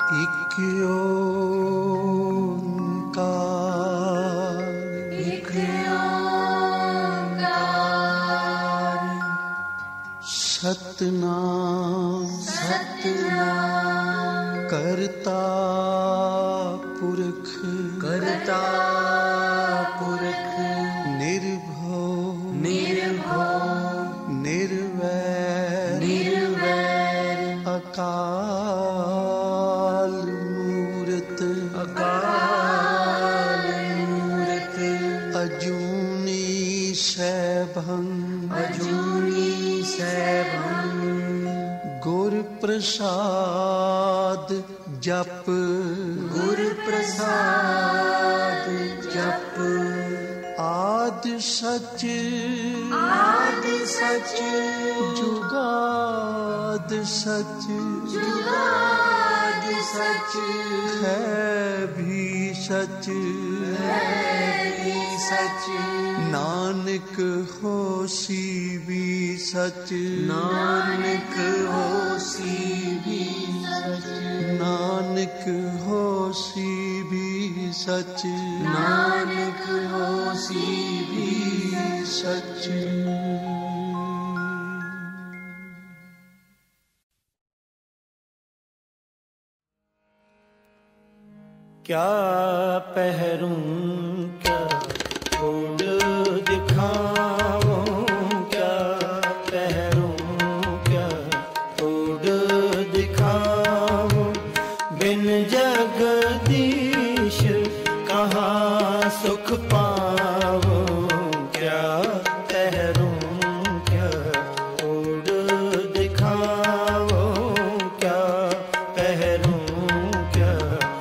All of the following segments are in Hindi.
एक ओंकार, एक ओंकार, सतनाम सतनाम, करता पुरख, करता पुरख, निर्भव निर्भव, निर्वैर निर्वैर, अकाल मूरत, अकाल मूरत, अजूनी सैभं, अजूनी सैभं, गुर प्रसाद जप, गुर प्रसाद जप, आद सच, आद सच, जुगाद सच, जुगाद सच, है भी सच, है भी सच, नानक होसी भी सच, नानक होसी भी सच, नानक होसी भी सच, नानक होसी भी सच। क्या पहरूं क्या छोड़ दिखाऊं, क्या पहरूं क्या छोड़ दिखाऊं, बिन जगदीश कहाँ सुख पाऊं, क्या पहरूं क्या छोड़ दिखाऊं, क्या पहरूं क्या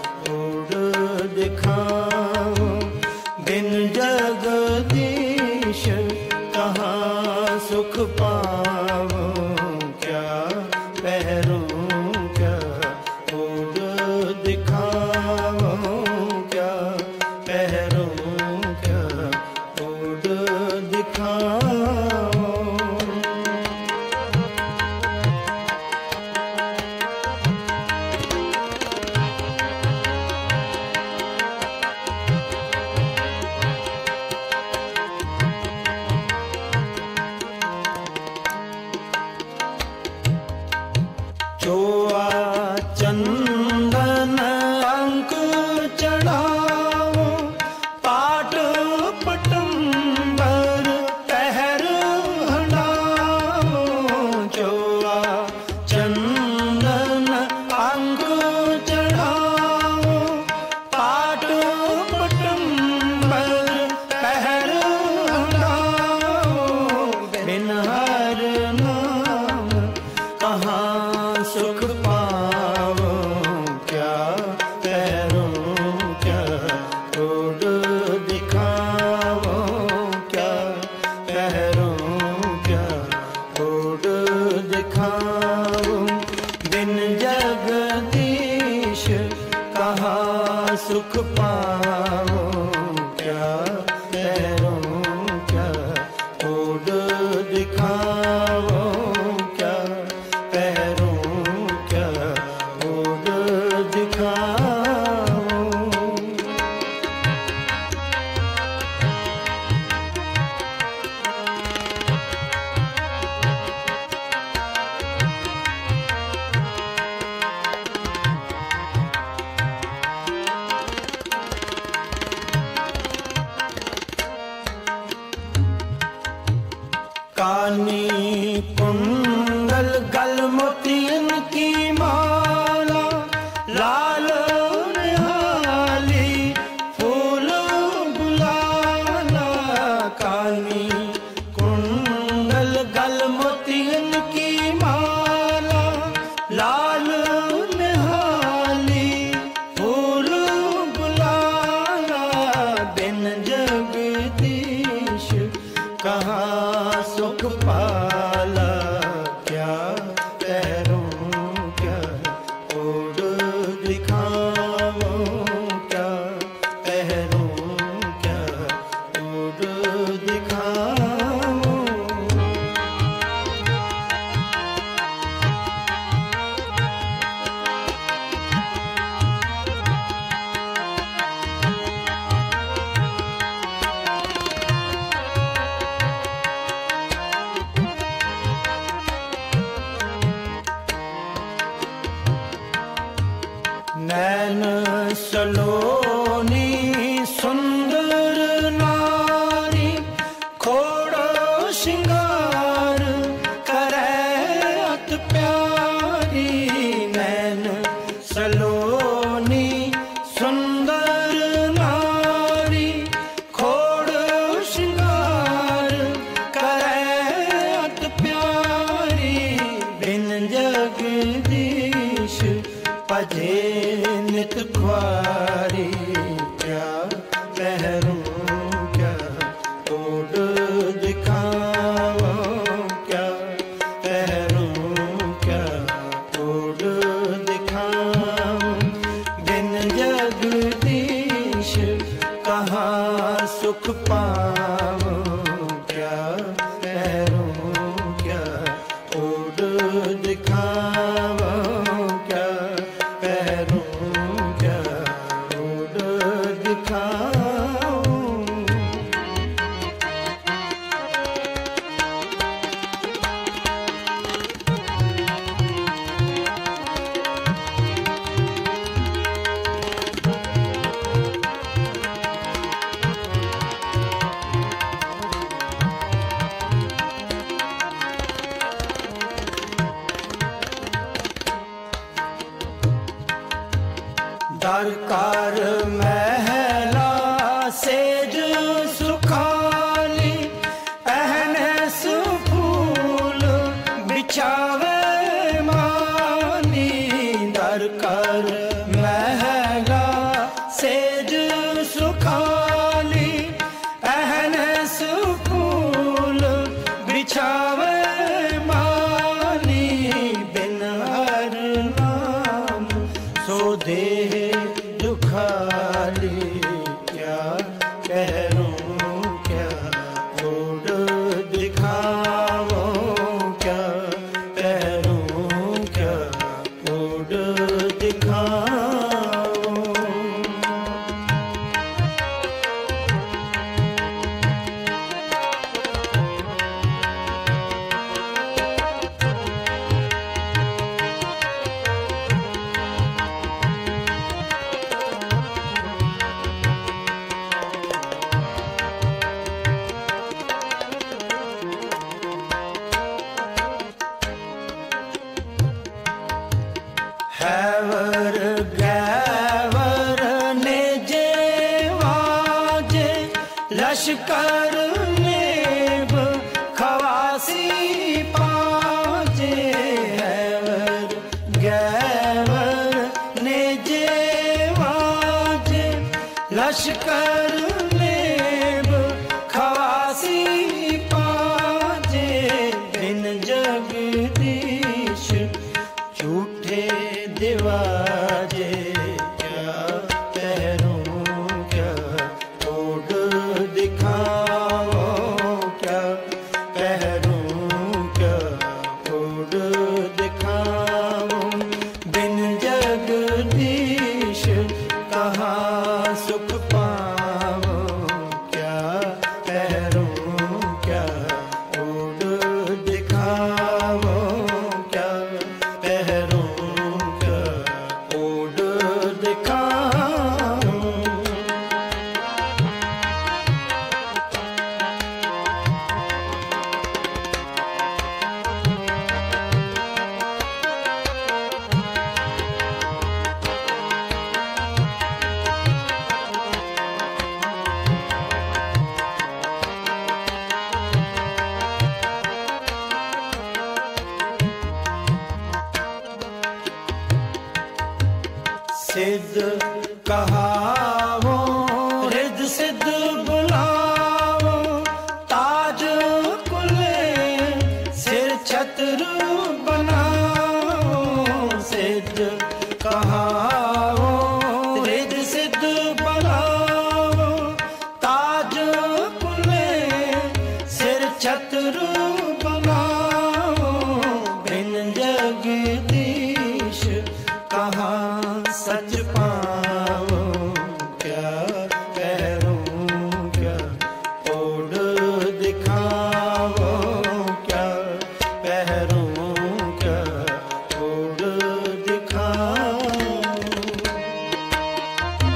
दिखाऊं, बिन जगदीश कहाँ सुख पाऊं, क्या पहरूं क्या ओढ़ दिखाऊं, क्या पहरूं क्या ओढ़ दिखाऊं। चोआ चंदन अंक चढ़ाओ, पाट पटंबर पहर हटाओ, चोआ चंदन अंक चढ़ाओ, पाट पटंबर पहर हटाओ, बिन हर नाम कहाँ सुख पाऊं, क्या पहरूं क्या छोड़ दिखाऊं, क्या पहरूं क्या छोड़ दिखाऊं, बिन जगदीश कहाँ सुख पाऊं, क्या पहरूं क्या छोड़ दिखाऊं, क्या पहरूं क्या ओढ़ दिखाऊं। सलोनी सुंदर नारी खोड़ो श्रृंगार करे अत प्यारी नैन सलोनी सुंदर नारी खोड़ो श्रृंगार करे अत प्यारी बिन जगदीश पजे नित ख्वारी क्या पहरूं क्या ओड दिखाऊं क्या पहरूं क्या ओड दिखाऊं बिन जगदीश कहाँ सुख पाऊं क्या पहरूं क्या ओड दिखाऊं क्या पहरूं क्या ओड दिखाऊं। दरकार महला सेज सुखाली अहनस फूल बिछावे मानी दरकार महला सेज सुखाली अहनस फूल बिछावे मानी बिन हर नाम सो देह दुखाली क्या पहरूं क्या ओड दिखाऊं क्या पहरूं क्या ओड दिखाऊं। हैवर गैवर ने जेवाजे लश्कर नेब खवासी पाजे हैवर गैवर ने जेवाजे लश्कर नेब खवासी पाजे बिन जगदीश झूठे दिवाजे क्या पहरूं क्या ओड दिखाऊं क्या पहरूं क्या ओड दिखाऊं बिन जगदीश कहाँ सुख पाऊं क्या पहरूं क्या ओड दिखाऊं क्या पहरूं क्या ओड दिखाऊं। सिद्ध कहावो रिद सिद्ध बुलावो ताज कुले सिर छत्र बनाओ सिद्ध कहावो रिद सिद्ध बुलावो ताज कुले सिर छत्र बनाओ बिन जगदीश कहाँ सच पाऊं क्या पहरूं क्या ओड दिखाऊं क्या पहरूं क्या ओड दिखाऊं।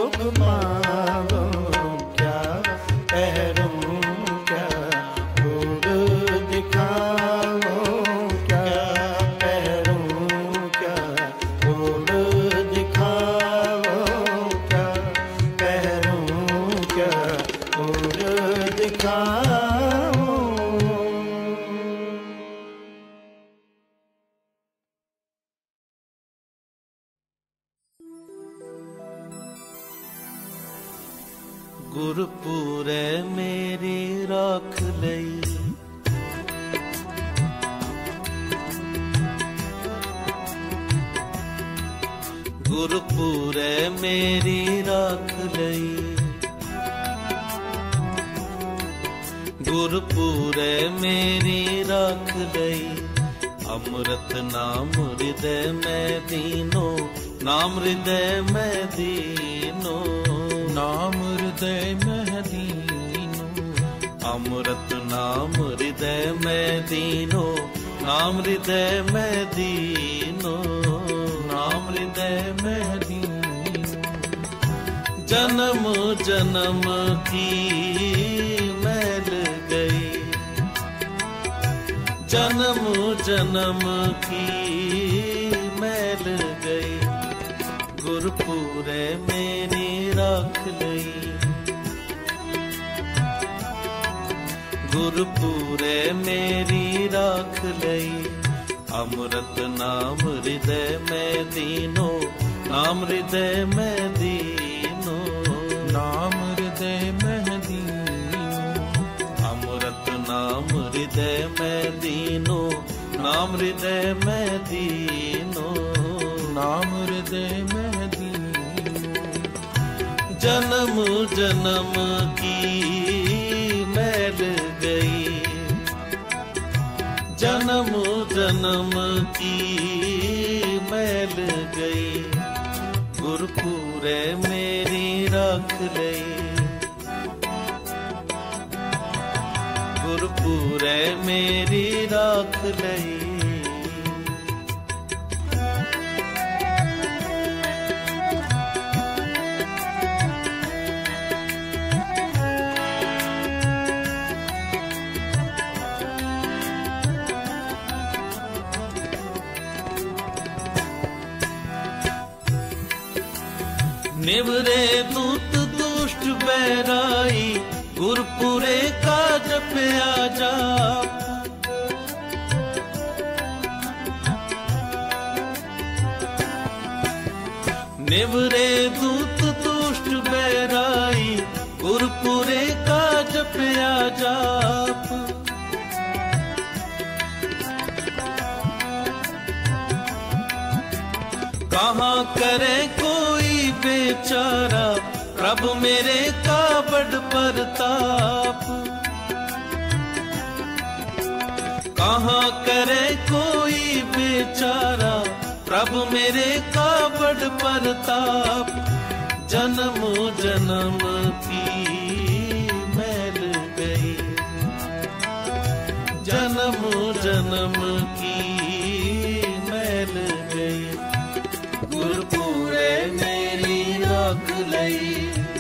सुख पावो क्या पहरूं क्या गुड़ दिखाओ क्या पहरूं क्या गुड़ दिखाओ क्या पहरूं क्या गुड़ दिखाओ। गुरपुरे मेरी राख लई गुरपुरे मेरी राख लई गुरपुरे मेरी राख लई अमृत नाम हृदय में दीनो नाम हृदय में दीनो नाम हृदय में दीनो अमृत नाम हृदय में दीनो नाम हृदय में दीनो नाम हृदय में दीनो। जन्म जन्म की मैल गई जन्म जन्म की मैल गई गुरपुरे मेरी राख लई गुरपुरे मेरी राख लई अमृत नाम हृदय में दीनो नाम हृदय में दीनो नाम हृदय में दीनो अमृत नाम हृदय में दीनो नाम हृदय में दीनो नाम हृदय में दीनो। जन्म जन्म की मैल गई जन्म जन्म की मैल गई गुरपुरे मेरी राख लई गुरपुरे मेरी राख लई। निवरे दूत दुष्ट बैराई गुरपुरे का जपया जाप निवरे दूत दुष्ट बैराई गुरपुरे का जपया जाप कहाँ करे कोई बेचारा प्रभु मेरे का बड़ परताप कहाँ करे कोई बेचारा प्रभु मेरे का बड़ परताप। जन्म जन्म की मैल गई जन्म जन्म की मैल गई गुरपुरे मेरी राख लई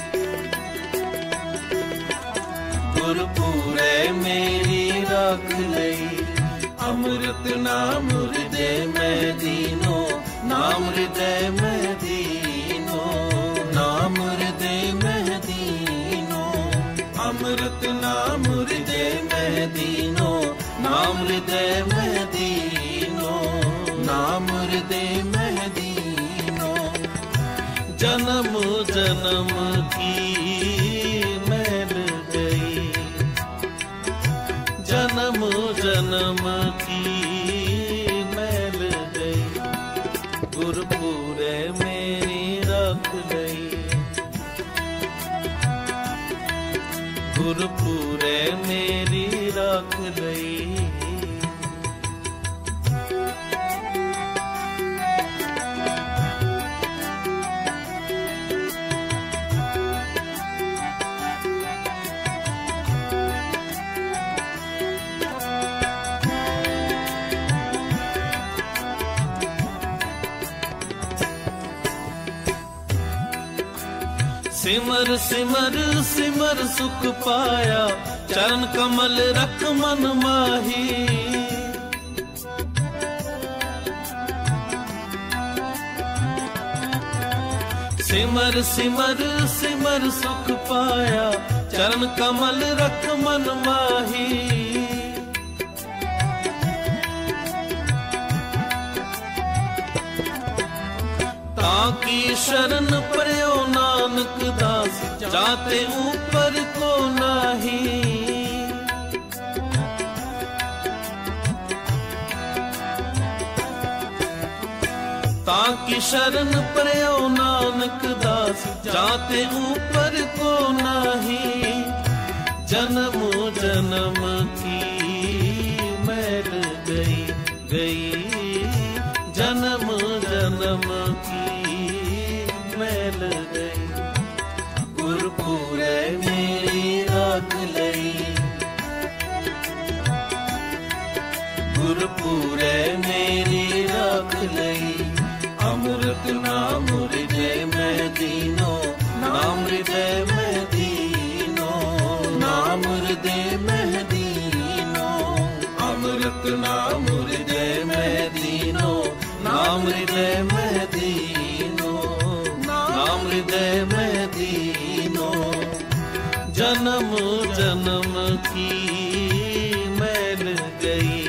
गुरपुरे मेरी राख लई अमृत नाम हृदय में दीनो नाम हृदय में दीनो नाम हृदय में दीनो अमृत नाम हृदय में दीनो नाम हृदय में दीनो नाम हृदय में दीनो। जन्म जन्म की मैल गई जन्म जन्म की मैल गई गुरपुरे मेरी राख लई गुरपुरे मेरी राख लई। सिमर सिमर सिमर सुख पाया, चरण कमल रख मन माही। सिमर सिमर सिमर सुख पाया, चरण कमल रख मन माही। ताकी शरण पर्यो नानक दास, जाते ऊपर को नाही। ताकी शरण पर्यो नानक दास, जाते ऊपर को नाही। जन्म जन्म की मैल गई गई, जन्म जन्म की मैल गई। गुरपुरै मेरी राख लई, गुरपुरै मेरी राख लई। अमृत नाम हृदय में दीनो, नाम हृदय में दीनो, नाम हृदय में दीनो। अमृत नाम हृदय में दीनो, नाम हृदय में दीनो, नाम हृदय में दीनो। जन्म जन्म की मैल गई,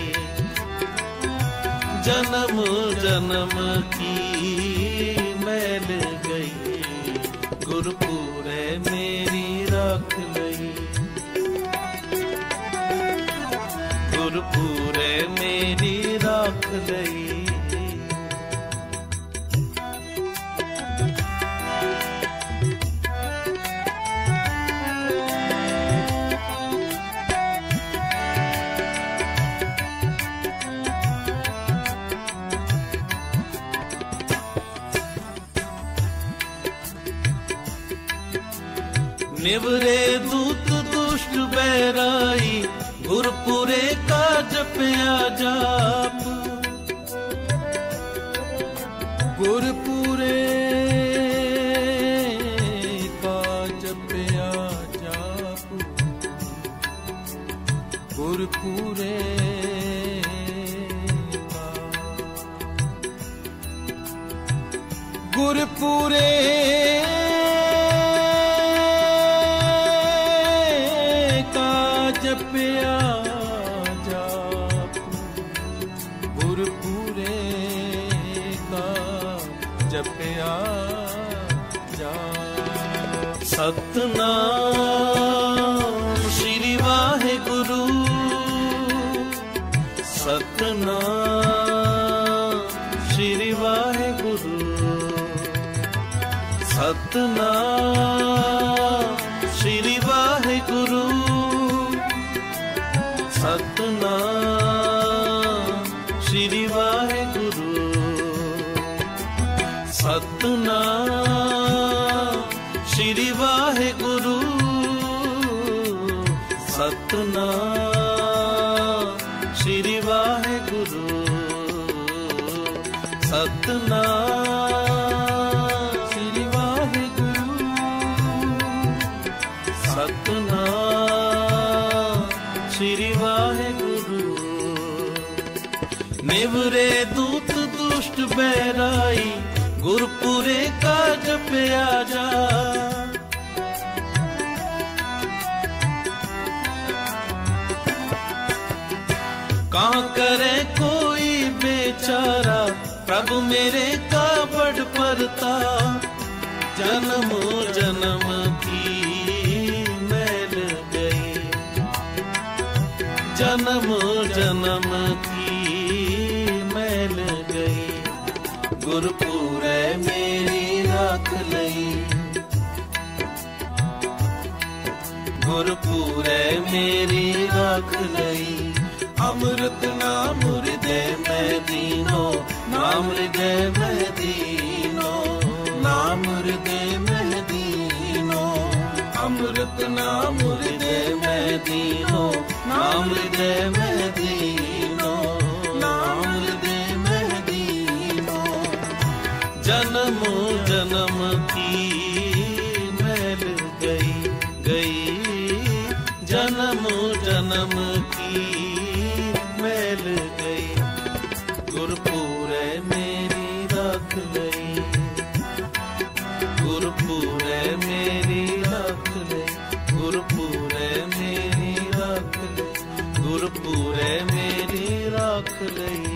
जन्म जन्म की मैल गई। गुरपुरै मेरी राख लई, गुरपुरै मेरी राख लई। निवरे दूत दुष्ट बैराई, गुरपुरे का जपया जाप। गुरपुरे का जपया जाप, गुरपुरे का, गुरपुरे जपया जाप, गुरपुरे का जपया जाप। सतनाम श्री वाहेगुरु, सतनाम श्री वाहेगुरु, सतनाम श्री वाहेगुरु, सतनाम श्री वाहेगुरु, सतनाम श्री वाहेगुरु, सतनाम श्री वाहेगुरु, सतनाम श्री वाहेगुरु, सतनाम श्री वाहेगुरु। निवरे दूत दुष्ट बैराई, गुरपुरे का जपया जा। कहाँ करे कोई बेचारा, प्रभु मेरे का बड़ परता। जन्म जन्म की मैल गई, जन्म जन्म की मैल गई। गुरपुरै मेरी राख लई, गुरपुरै मेरी राख लई। अमृत नाम हृदय में दीनो, नाम हृदय में दीनो, नाम हृदय में दीनो। अमृत नाम हृदय में दीनो, नाम हृदय में दीनो, नाम हृदय में दीनो। जन्म जन्म की मैं जन्म जन्म की मैल गई, गुरपुरै मेरी रख लई, गुरपुरै मेरी रख लई, गुरपुरै मेरी रख लई, गुरपुरै मेरी रख लई।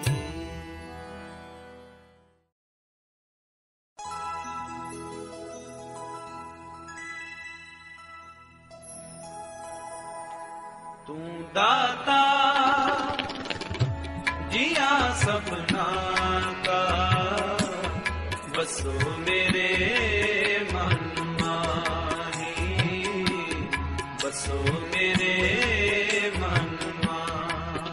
तू दाता जिया सपना का, बसो मेरे मन माही, बसो मेरे मन माही।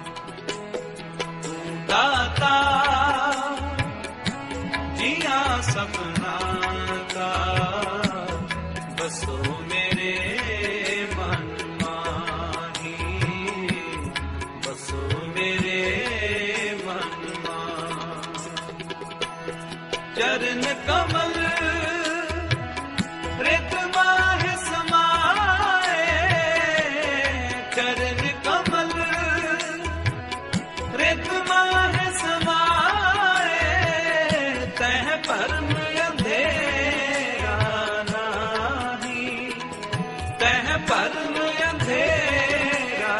तू दाता जिया सपना का, बसो मेरे मन माही, बसो मेरे मन माही। चरण कमल रित माह समाए, चरण कमल रित माह समाए, तह परम अंधेरा नाही, तह परम अंधेरा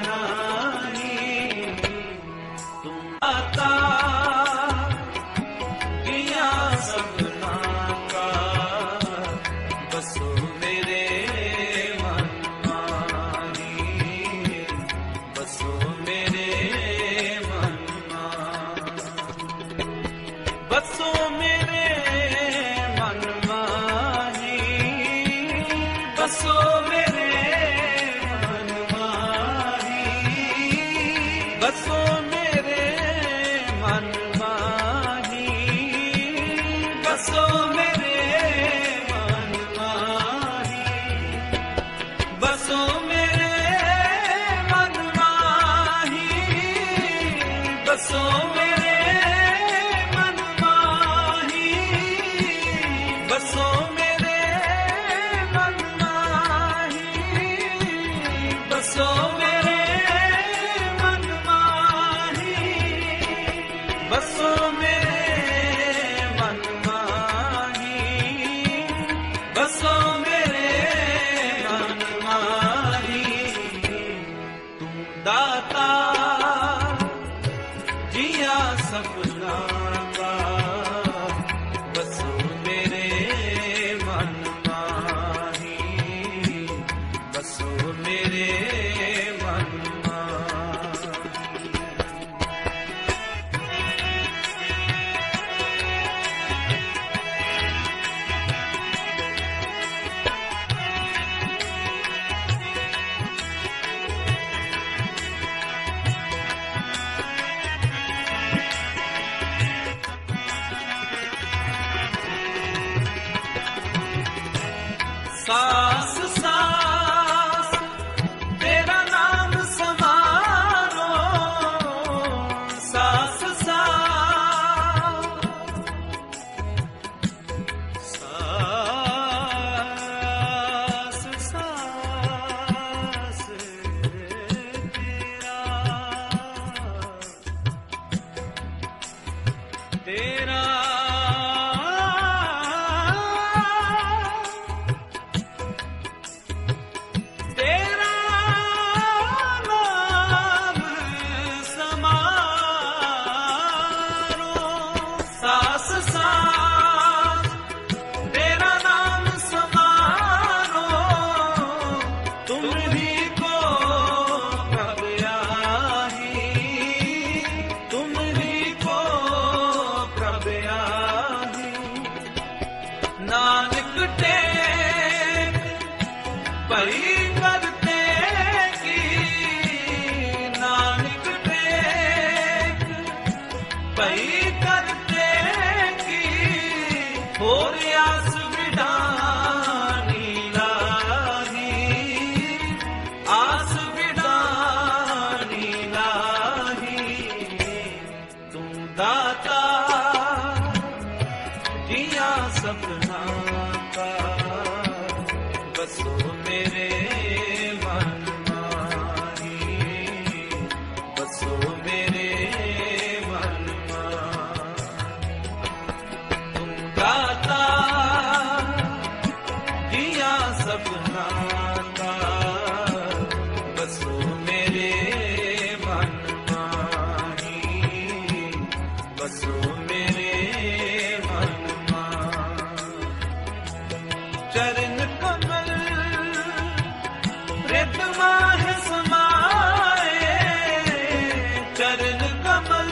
नाही। तुम आता किया सपना का, बसो मेरे मन माही, बसो मेरे मन माही, बसो मेरे मन माही, बसो मेरे मन माही, बसो मेरे मन माही, बसो मेरे मन माही, बसो मेरे मन माही, बसो मेरे मन माही, बसो मेरे मन माही, बसो मेरे मन माही, बसो मेरे मन माही, बसो मेरे मन माही। तू दाता जिया सपना का, बसो मेरे मन माही, बसो मेरे मन माही। सास सास तेरा नाम समारो, सास सास सास सास तेरा तेरा नाम समारो, सास सास तेरा नाम समारो, तुम ही को कब आही, तुम ही को कब आही। नानक टेक परी करते की, नानक टेक परी करते की, होर आस विडानी लाही, आस विडानी लाही। तुम दाता जिया सपना का, बसो मेरे सबना का बसो मेरे मन माही बसो मेरे मन माही चरण कमल रित माह समाए चरण कमल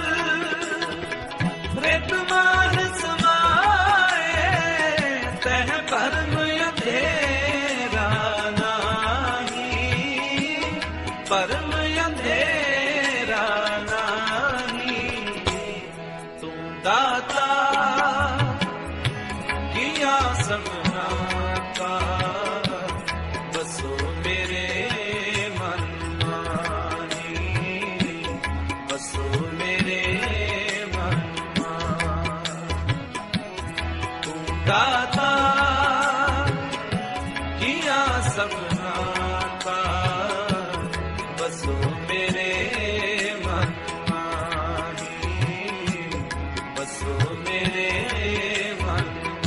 रित माह समाए तह कर्म अंधेरा नाही परम अंधेरा नाही तू दाता किया सबना का बसो मेरे मन माही बसो मेरे मन माही तू दाता किया सबना का बसो मेरे मन माही बसो मेरे मन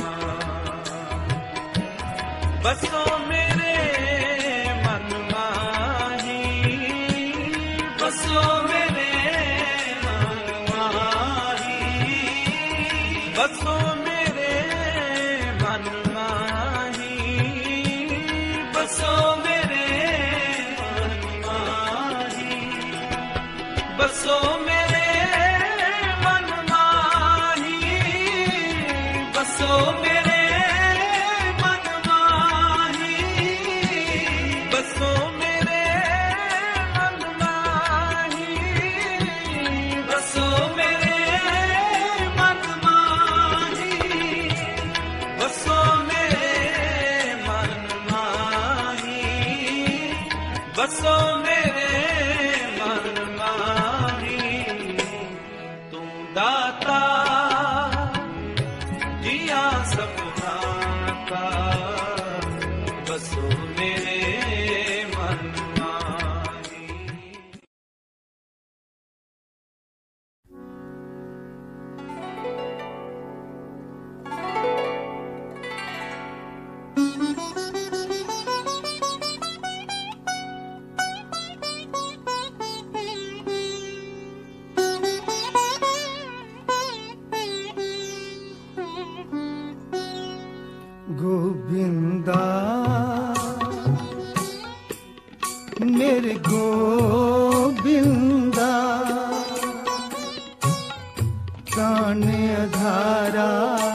माही बसो मेरे मन माही बसो मेरे मन माही बसो मेरे मन माही बसो मेरे मन माही बसो मेरे मन माही बसो मेरे मन माही बसो मेरे मन माही बसो मेरे मन माही बसो मेरे मन माही बसो मेरे मन माही तू दाता जिया सबना का बसो मेरे मन माही गोविंदा मेरे गोविंदा प्राण आधारा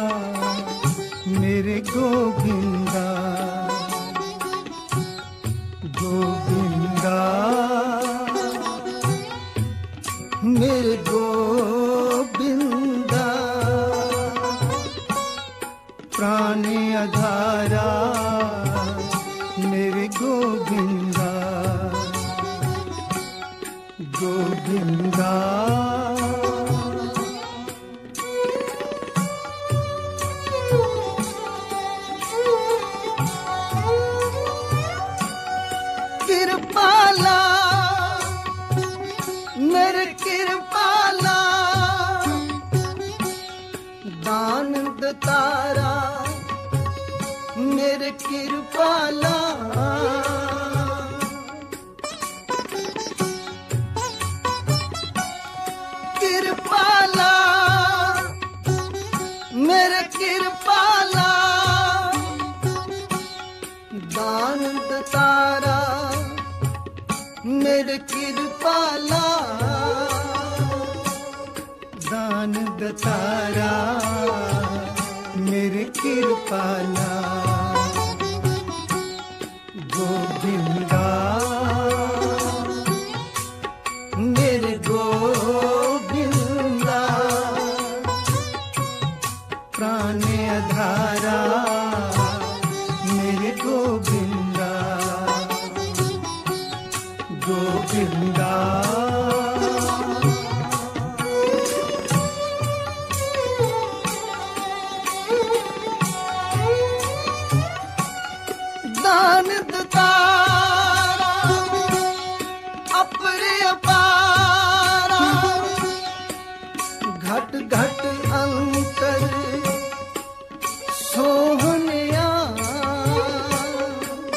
मेरे गोविंदा गोविंदा मेरे गोविंदा प्राण आधारा मेरे गोविंदा गोविंदा कृपाला मेरे कृपाला दान दतारा मेरे कृपाला कृपाला मेरे कृपाला दान दतारा मेरे कृपाला दान दतारा मेरे कृपाला गोविंदा मेरे गोविंदा प्राण आधारा मेरे गोविंदा गोविंदा दान दतारा अपरे अपारा घट घट अंतर सोहनिया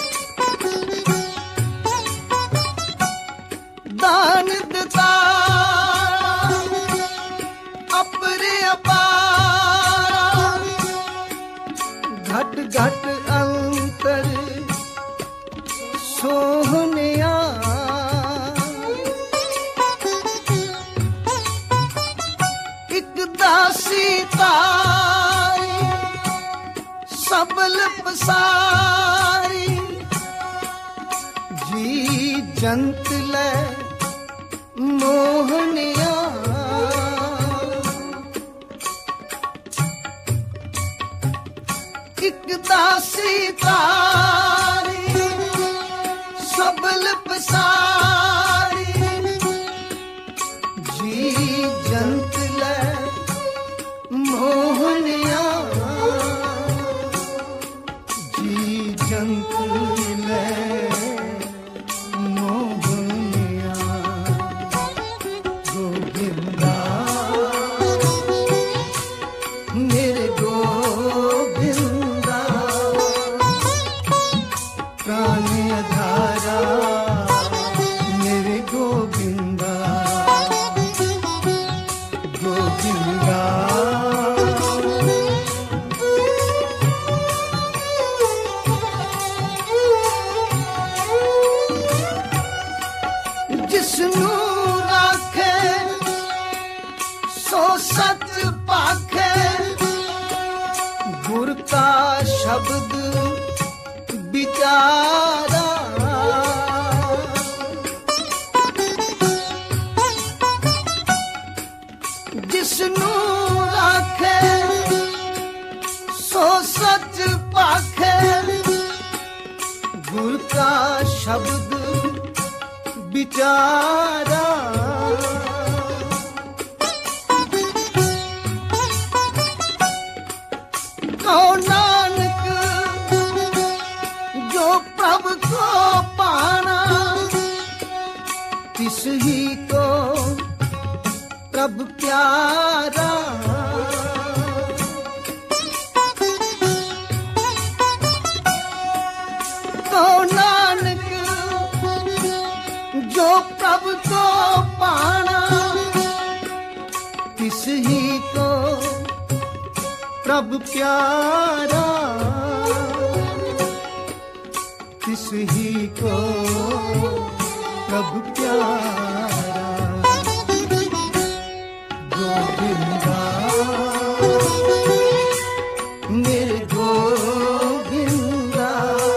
जंत ले मोहनिया एक दासी तारी सबल पसारी जी जंत ले मोहनिया जी जंत ले मोहनिया गोविंदा मेरे गोविंदा प्राण धारा मेरे गोविंदा गोविंदा जिसनू राखे सो सच पाखे गुर का शब्द बिचारा जिसनू राखे सो सच पाखे गुर का शब्द बिचारा कहो नानक जो प्रभु को पाना तिस ही को प्रभु प्यारा कहो नानक जो प्रभु को पाना तिस ही को प्रभु प्यारा तिस ही को प्रभु प्यारा गोविंदा मेरे गोविंदा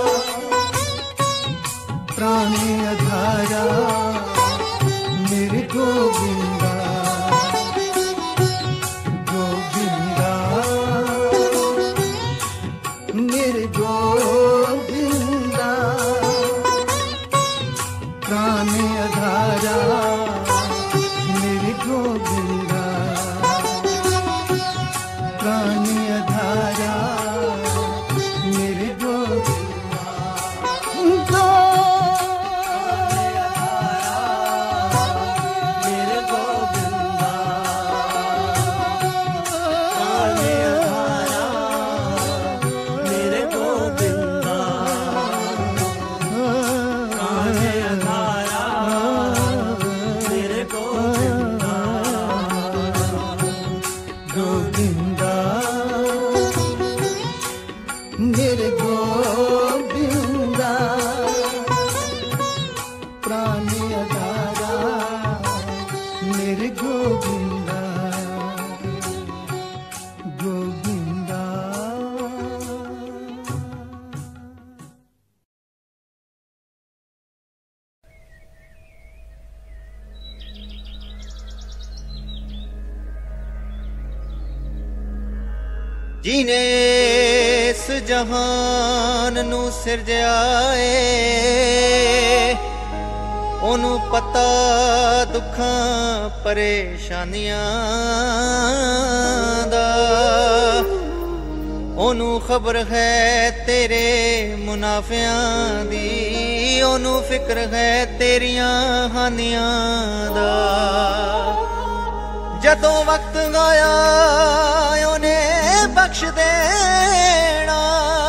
प्राण आधारा मेरे गोविंदा गोविंदा मेरे गोविंदा प्राण आधारा मेरे गोविंदा प्राण आधारा मेरे गोविंदा मेरे गोविंदा प्राण आधारा मेरे गोविंदा प्राण आधारा मेरे गोविंदा गोविंदा मेरे गोविंदा प्राण आधारा मेरे गोविंदा गोविंदा जिने इस जहान नू सिरजाए ओनू पता दुखां परेशानियां दा ओनू खबर है तेरे मुनाफियां दी ओनू फिक्र है तेरियां हानियां दा जदों वक्त आया ओने बख्श देना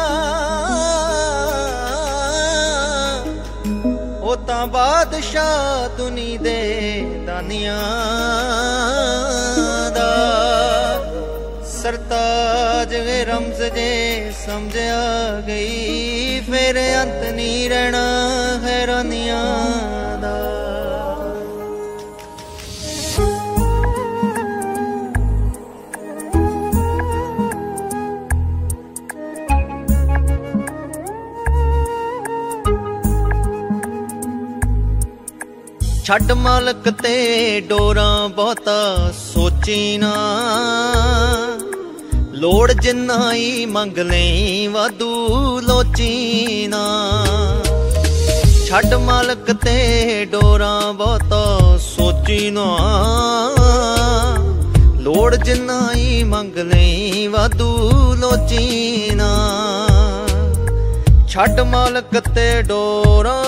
ओ तां बादशाह दुनी दे दानियां दा सरताज रमज जे समझ आ गई फिर अंत नहीं रहना हैरानियां दा ਛੱਡ ਮਾਲਕ ਤੇ ਡੋਰਾਂ ਬਹੁਤਾ ਸੋਚੀ ਨਾ, ਲੋੜ ਜਿੰਨਾ ਹੀ ਮੰਗ ਲਈ ਵਾਧੂ ਲੋਚੀ ਨਾ। ਛੱਡ ਮਾਲਕ ਤੇ ਡੋਰਾਂ ਬਹੁਤਾ ਸੋਚੀ ਨਾ, ਲੋੜ ਜਿੰਨਾ ਹੀ ਮੰਗ ਲਈ ਵਾਧੂ ਲੋਚੀ ਨਾ। ਛੱਡ ਮਾਲਕ ਤੇ ਡੋਰਾਂ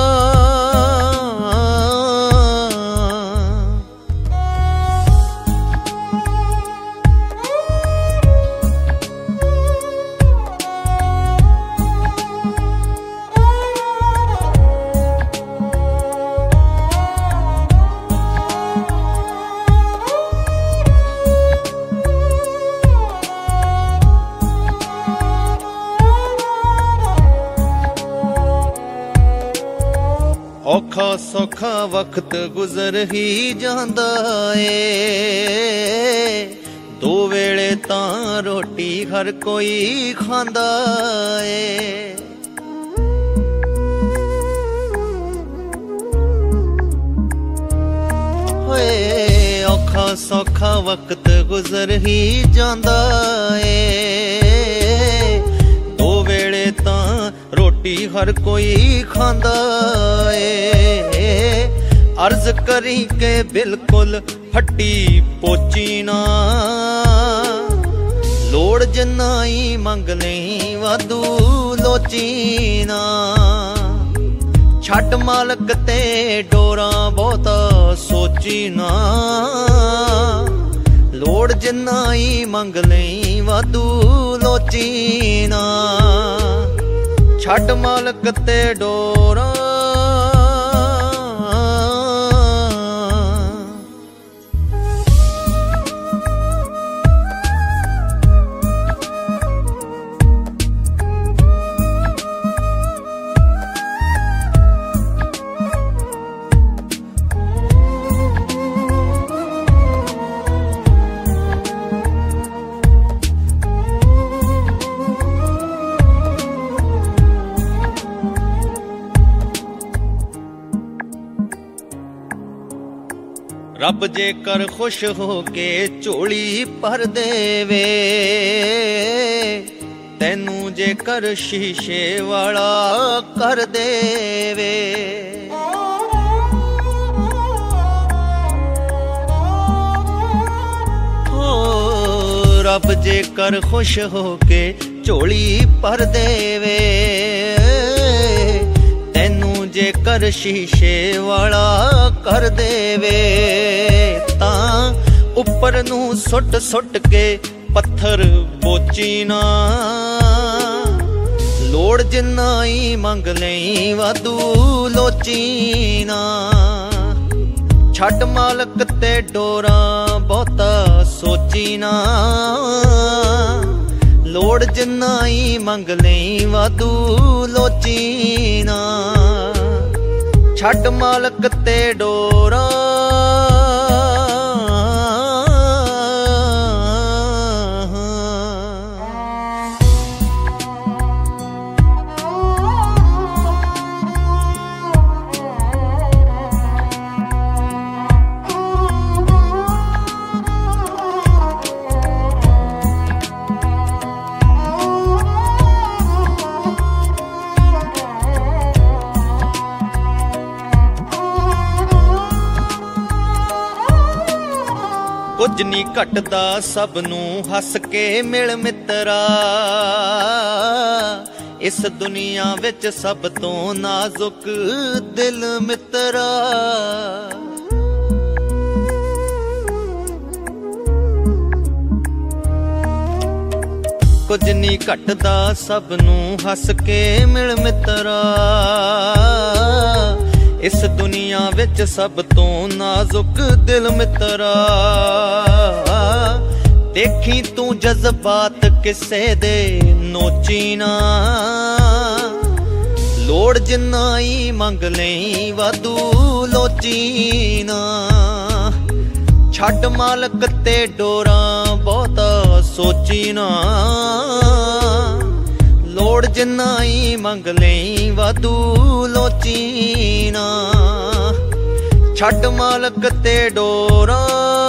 ਔਖਾ ਸੌਖਾ ਵਕਤ ਗੁਜ਼ਰ ਹੀ ਜਾਂਦਾ ਏ, ਦੋ ਵੇਲੇ ਤਾਂ ਰੋਟੀ ਹਰ ਕੋਈ ਖਾਂਦਾ ਏ। ਹੋਏ ਔਖਾ ਸੌਖਾ ਵਕਤ ਗੁਜ਼ਰ ਹੀ ਜਾਂਦਾ ਏ, ਦੋ ਵੇਲੇ ਤਾਂ ਰੋਟੀ ਹਰ ਕੋਈ ਖਾਂਦਾ ਏ। ਅਰਜ਼ ਕਰੀ ਕੇ ਬਿਲਕੁਲ ਹੱਟੀ ਪੋਚੀ ਨਾ, ਲੋੜ ਜਿੰਨਾ ਹੀ ਮੰਗ ਲਈ ਵਾਧੂ ਲੋਚੀ ਨਾ। ਛੱਡ ਮਾਲਕ ਤੇ ਡੋਰਾਂ ਬਹੁਤਾ ਸੋਚੀ ਨਾ, ਲੋੜ ਜਿੰਨਾ ਹੀ ਮੰਗ ਲਈ ਵਾਧੂ ਲੋਚੀ ਨਾ। ਛੱਡ ਮਾਲਕ ਤੇ ਡੋਰਾਂ ਰੱਬ ਜੇਕਰ ਖੁਸ਼ ਹੋ ਕੇ ਝੋਲੀ ਭਰ ਦੇਵੇ, ਤੈਨੂੰ ਜੇਕਰ ਸ਼ੀਸ਼ੇ ਵਾਲਾ ਕਰ ਦੇਵੇ। ਹੋ ਰੱਬ ਜੇਕਰ ਖੁਸ਼ ਹੋ ਕੇ ਝੋਲੀ ਭਰ ਦੇਵੇ, ਤੈਨੂੰ ਜੇਕਰ ਸ਼ੀਸ਼ੇ ਵਾਲਾ ਕਰ ਦੇਵੇ। ਤਾਂ ਉੱਪਰ ਨੂੰ ਸੁੱਟ ਸੁੱਟ ਕੇ ਪੱਥਰ ਬੋਚੀ ਨਾ, ਲੋੜ ਜਿੰਨਾ ਹੀ ਮੰਗ ਲਈ ਵਾਧੂ ਲੋਚੀ ਨਾ। ਛੱਡ ਮਾਲਕ ਤੇ ਡੋਰਾਂ ਬਹੁਤਾ ਸੋਚੀ ਨਾ, ਲੋੜ ਜਿੰਨਾ ਹੀ ਮੰਗ ਲਈ ਵਾਧੂ ਲੋਚੀ ਨਾ। ਛੱਡ ਮਾਲਕ ਤੇ ਡੋਰਾਂ ਕੁਝ ਨੀ ਘਟਦਾ ਸਭ ਨੂੰ ਹੱਸ ਕੇ ਮਿਲ ਮਿੱਤਰਾ, ਇਸ ਦੁਨੀਆ ਵਿੱਚ ਸਭ ਤੋਂ ਨਾਜ਼ੁਕ ਦਿਲ ਮਿੱਤਰਾ। ਕੁਝ ਨੀ ਘਟਦਾ ਸਭ ਨੂੰ ਹੱਸ ਕੇ ਮਿਲ ਮਿੱਤਰਾ, ਇਸ ਦੁਨੀਆ ਵਿੱਚ ਸਭ ਤੋਂ ਨਾਜ਼ੁਕ ਦਿਲ ਮਿੱਤਰਾ। ਦੇਖੀ ਤੂੰ ਜਜ਼ਬਾਤ ਕਿਸੇ ਦੇ ਨੋਚੀ ਨਾ, ਲੋੜ ਜਿੰਨਾ ਹੀ ਮੰਗ ਲਈ ਵਾਧੂ ਲੋਚੀ ਨਾ। ਛੱਡ ਮਾਲਕ ਤੇ ਡੋਰਾਂ ਬਹੁਤਾ ਸੋਚੀ ਨਾ, ਲੋੜ ਜਿੰਨਾ ਹੀ ਮੰਗ ਲਈ ਵਾਧੂ ਲੋਚੀ ਨਾ। ਛੱਡ ਮਾਲਕ ਤੇ ਡੋਰਾ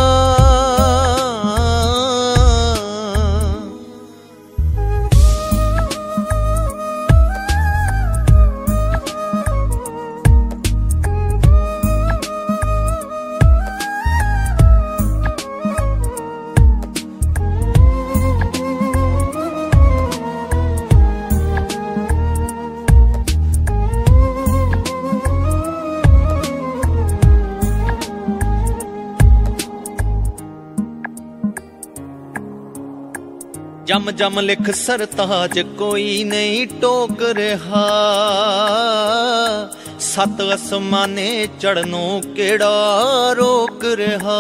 ਜਮ ਜਮ ਲਿਖ ਸਰਤਾਜ ਕੋਈ ਨਹੀਂ ਟੋਕ ਰਿਹਾ ਸੱਤ ਅਸਮਾਨੇ ਚੜਨੋਂ ਕਿਹੜਾ ਰੋਕ ਰਿਹਾ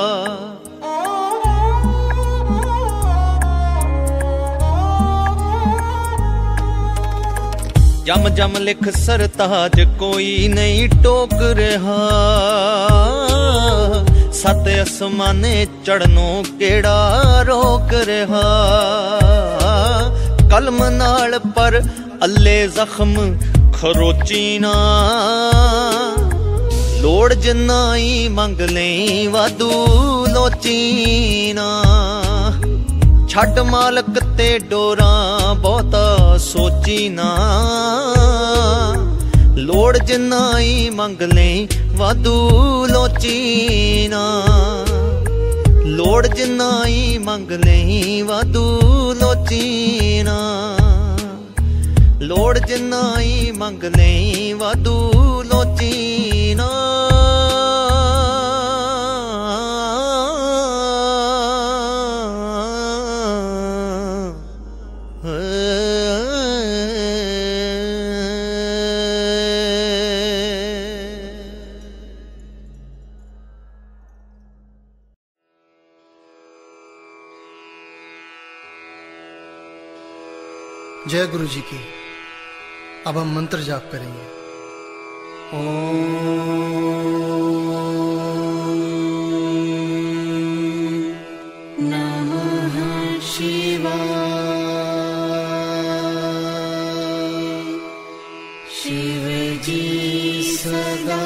ਜਮ ਜਮ ਲਿਖ ਸਰਤਾਜ ਕੋਈ ਨਹੀਂ ਟੋਕ ਰਿਹਾ ਸੱਤ ਅਸਮਾਨੇ ਚੜਨੋਂ ਕਿਹੜਾ ਰੋਕ ਰਿਹਾ ਕਲਮ ਨਾਲ ਪਰ ਅੱਲੇ ਜ਼ਖਮ ਖਰੋਚੀ ਨਾ ਲੋੜ ਜਿੰਨਾ ਹੀ ਮੰਗ ਲਈ ਵਾਧੂ ਲੋਚੀ ਨਾ ਛੱਡ ਮਾਲਕ ਤੇ ਡੋਰਾਂ ਬਹੁਤਾ ਸੋਚੀ ਨਾ ਲੋੜ ਜਿੰਨਾ ਹੀ ਮੰਗ ਲਈ ਵਾਧੂ ਲੋਚੀ ਨਾ ਲੋੜ ਜਿੰਨਾ ਹੀ ਮੰਗ ਲਈ ਵਾਧੂ ਲੋਚੀ ਨਾ ਲੋੜ ਜਿੰਨਾ ਹੀ ਮੰਗ ਲਈ ਵਾਧੂ ਲੋਚੀ ਨਾ जय गुरु जी की। अब हम मंत्र जाप करेंगे। ओम नमः शिवाय। शिव जी सदा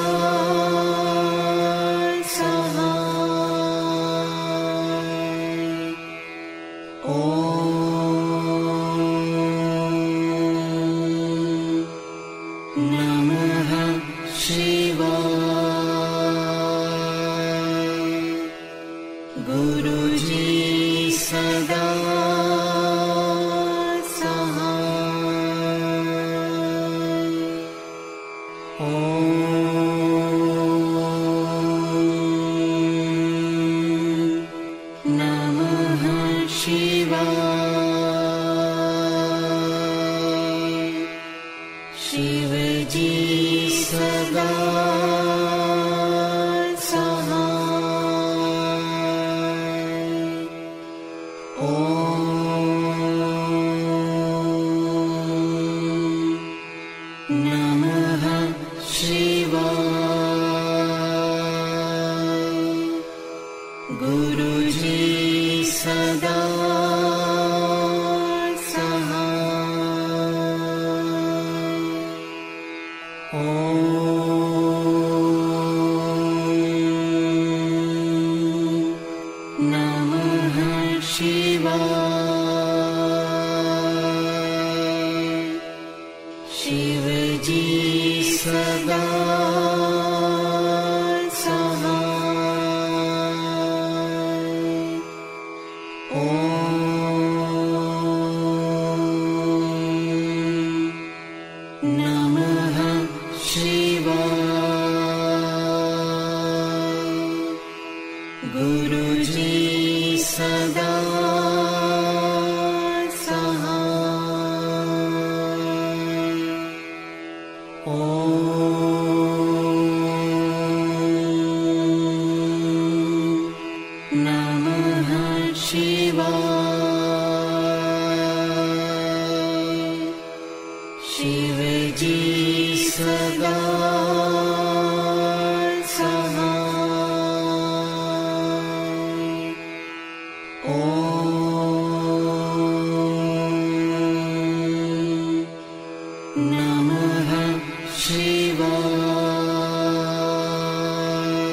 नमः शिवाय।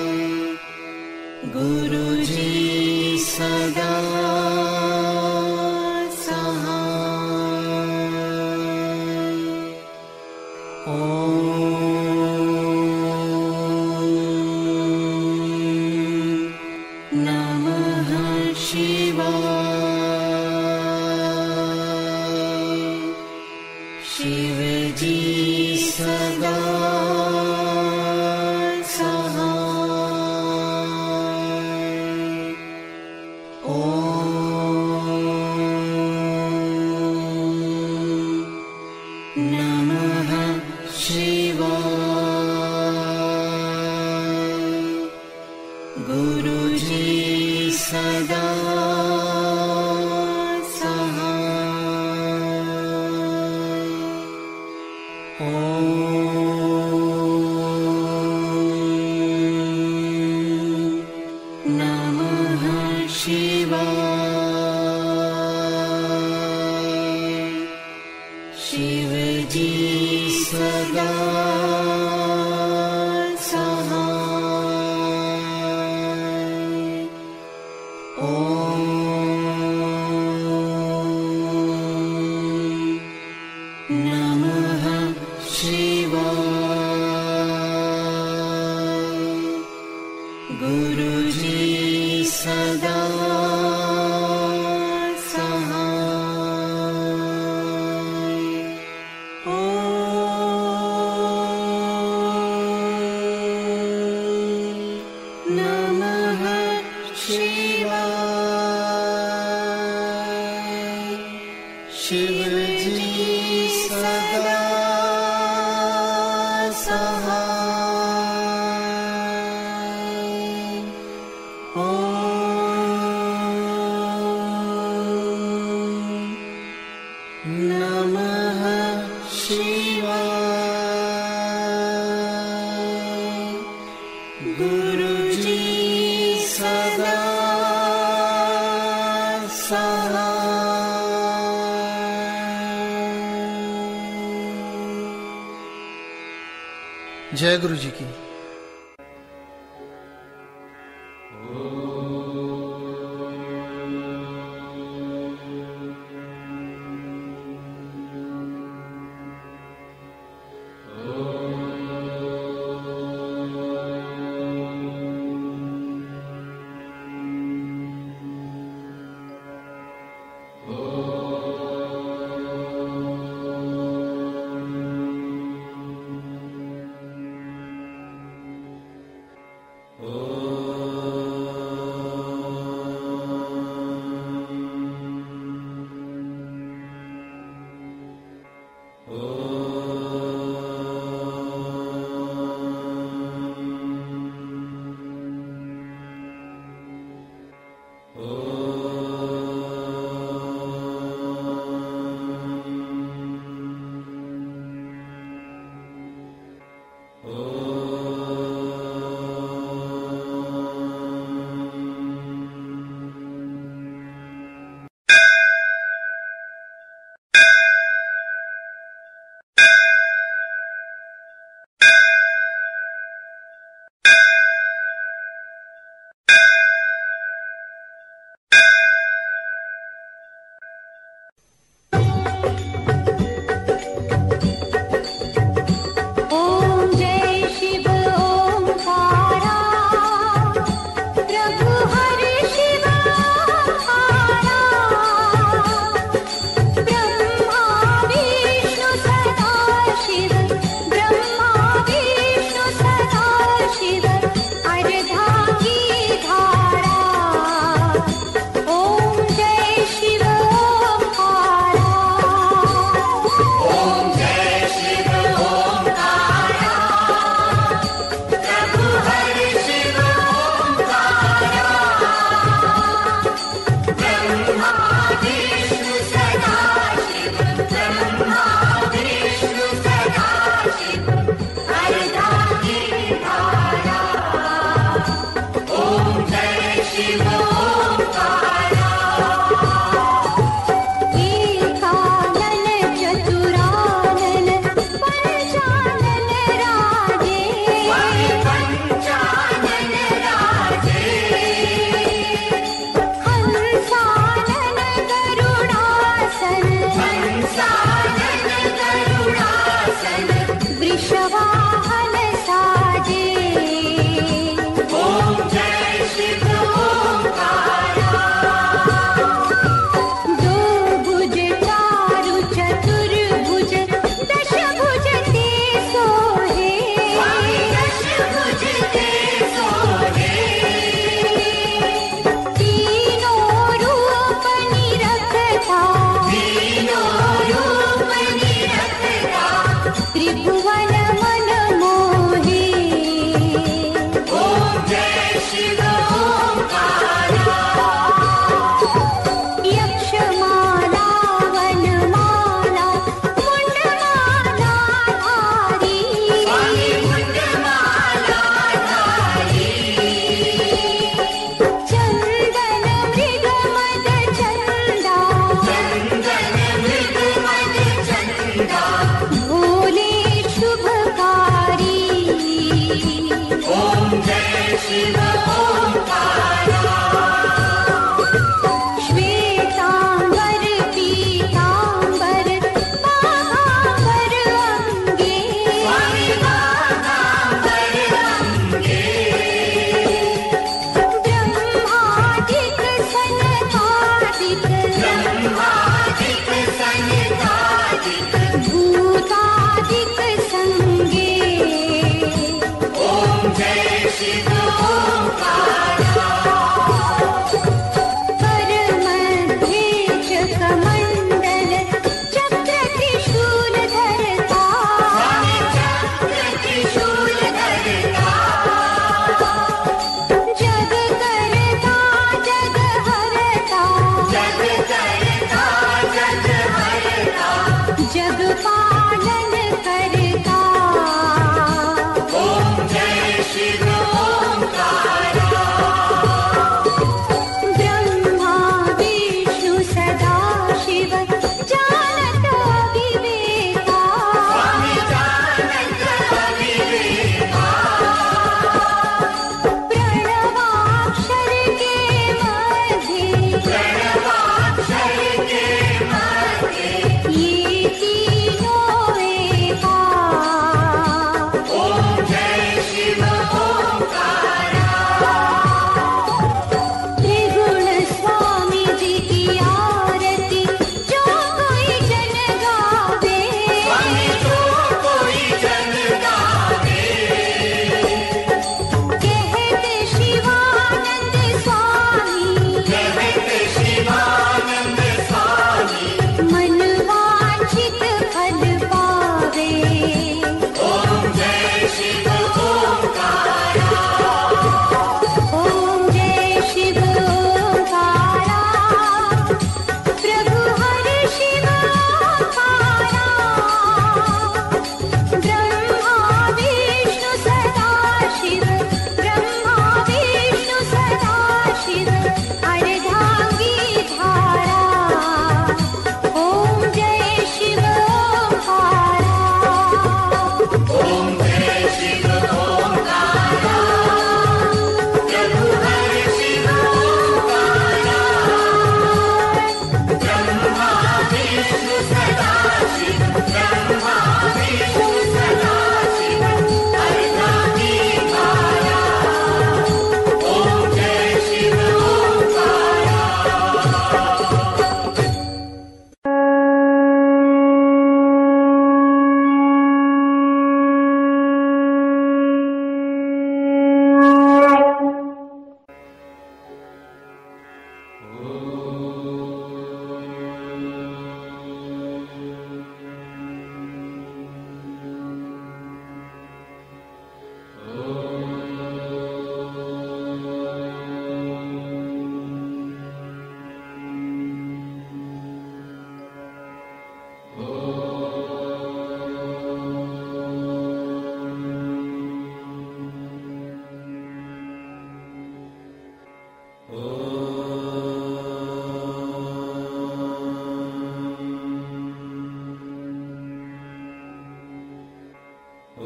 जय गुरु जी की।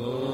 ॐ